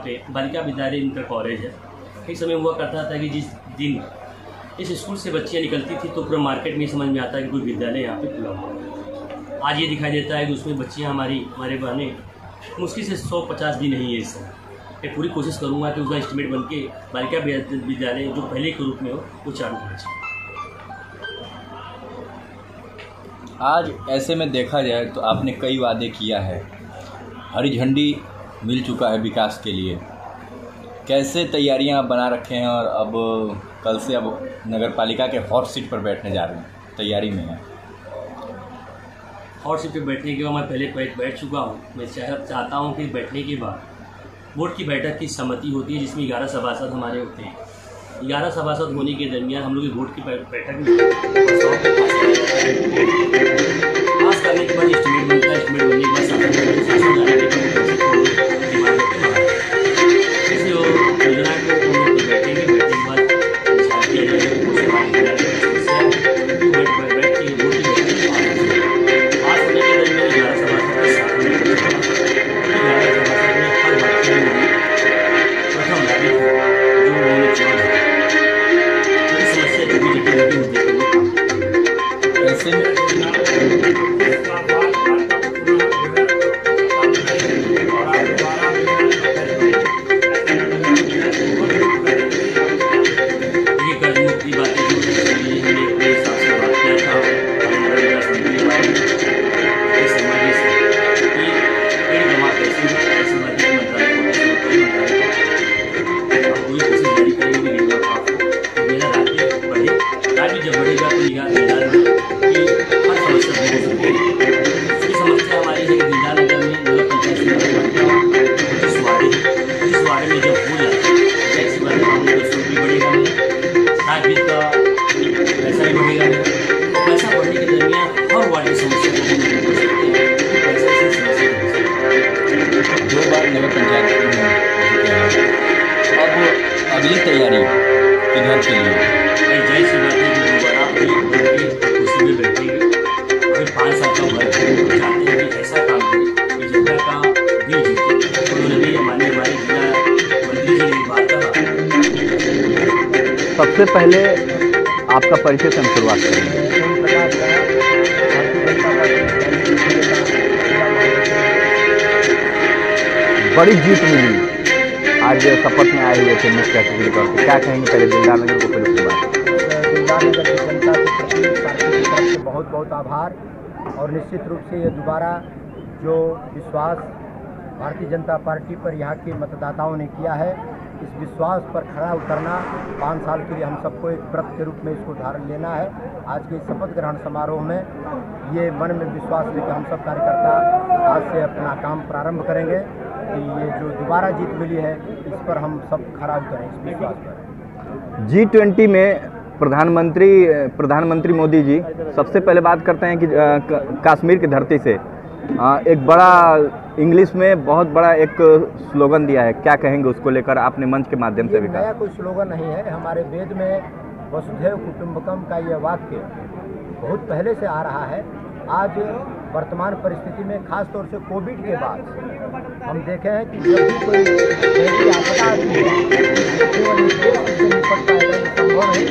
पे Balika Vidyalaya inter college है। एक समय हुआ करता था कि जिस दिन इस स्कूल से बच्चियाँ निकलती थी तो पूरा मार्केट में समझ में आता है कि कोई विद्यालय यहाँ पे खुला हुआ है। आज ये दिखाई देता है कि उसमें बच्चियाँ हमारे बहनें मुश्किल से 150 दिन नहीं है इस समय। मैं पूरी कोशिश करूँगा कि उसका एस्टिमेट बन के बालिका विद्यालय जो पहले के रूप में हो वो चालू होना चाहिए। आज ऐसे में देखा जाए तो आपने कई वादे किया है, हरी झंडी मिल चुका है विकास के लिए। कैसे तैयारियां आप बना रखे हैं और अब कल से अब नगर पालिका के हॉट सीट पर बैठने जा रहे हैं, तैयारी में हैं? हॉट सीट पर बैठने के बाद मैं पहले बैठ चुका हूँ। मैं चाहता हूँ कि बैठने के बाद बोर्ड की बैठक की सहमति होती है जिसमें 11 सभासद हमारे होते हैं। 11 सभासद होने के दरमियान हम लोग बोर्ड की बैठक में पास करने के बाद एस्टिमेट बनता है। एस्टिमेट बनने के बाद शासन जाने के योजना को हम लोग बैठेंगे। बैठने के बाद विचार किया जाएगा बैठ के बोर्ड की बैठक पास होने के दरमियान 11 सभासद के साथ में 11 सभासद में हर व्यक्ति प्रथम नागरिक है जो उन्होंने चुना है। समस्या जो भी जटिल होती है ऐसे में अगली तैयारी किधर के लिए? जय श्री बात है कि दोबारा कुर्सी में बैठेंगे और 5 साल का वर्क चाहते हैं कि ऐसा काम करें कि जनता का दिल जीते। उन्होंने भी हमारे जिला मंत्री जी ने बात कहा। सबसे पहले आपका परिचय से हम शुरुआत करेंगे। बड़ी जीत मिली, आज शपथ में आए हुए थे मुख्य अतिथि के तौर पर, क्या कहेंगे पहले दिलदार नगर को? फिर उसके बाद दिलदार नगर की जनता के प्रति पार्टी की तरफ से बहुत बहुत आभार। और निश्चित रूप से ये दोबारा जो विश्वास भारतीय जनता पार्टी पर यहाँ के मतदाताओं ने किया है, इस विश्वास पर खरा उतरना 5 साल के लिए हम सबको एक व्रत के रूप में इसको धारण लेना है। आज के शपथ ग्रहण समारोह में ये मन में विश्वास लेकर हम सब कार्यकर्ता आज से अपना काम प्रारंभ करेंगे कि ये जो दोबारा जीत मिली है इस पर हम सब खरा उतरें इस विश्वास पर। G20 में प्रधानमंत्री मोदी जी सबसे पहले बात करते हैं कि कश्मीर की धरती से एक बड़ा इंग्लिश में बहुत बड़ा एक स्लोगन दिया है, क्या कहेंगे उसको लेकर? आपने मंच के माध्यम से भी कहा। नया कोई स्लोगन नहीं है, हमारे वेद में वसुधैव कुटुंबकम का ये वाक्य बहुत पहले से आ रहा है। आज वर्तमान परिस्थिति में खास तौर से कोविड के बाद हम देखे हैं कि जब भी कोई आपदा आती है केवल इस देश से निपटता है संभव नहीं।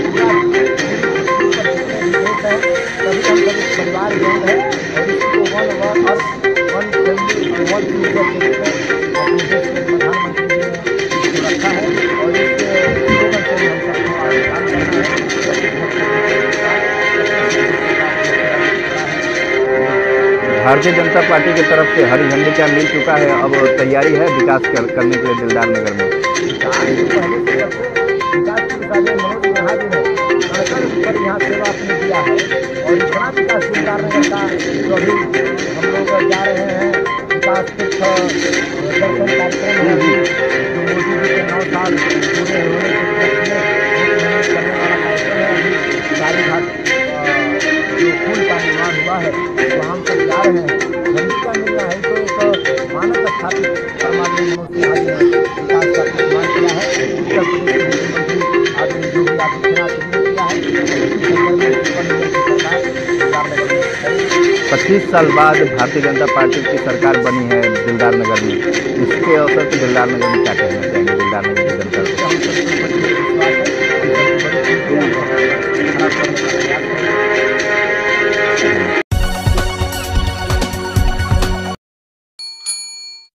सभी हम सभी परिवार योग है और इसको वन फैमिली वन फ्यूचर के रूप में अपने देश के प्रधानमंत्री जी ने इसको रखा है और इस स्लोगन से हम सबको आगे काम करना है। भारतीय जनता पार्टी की तरफ से हरी झंडी क्या मिल चुका है, अब तैयारी है विकास करने के लिए दिलदार नगर में? यहाँ सेवा आपने दिया है और इतना विकास दिलदार नगर का जो अभी हम लोग जा रहे हैं विकास कुछ दर्शन कार्यक्रम है जो मोदी जी के 9 साल पूरे होने के करने वाला कार्यक्रम है। अभी गाड़ी घाट जो पुल का निर्माण हुआ है तो हम सब जा रहे हैं। झंडी का मिलना है तो एक मानक स्थापित परमात्मा विकास का निर्माण किया है। उत्तर प्रदेश के मुख्यमंत्री आदरणीय योगी आदित्यनाथ जी ने किया है। 25 साल बाद भारतीय जनता पार्टी की सरकार बनी है दिलदार नगर में, इसको के अवसर पर दिलदार नगर में क्या कहना चाहेंगे दिलदार नगर की जनता को? हम सबको बड़ी विश्वास है, हम सबको बड़ी खुशी है, खराब करने का प्रयास नहीं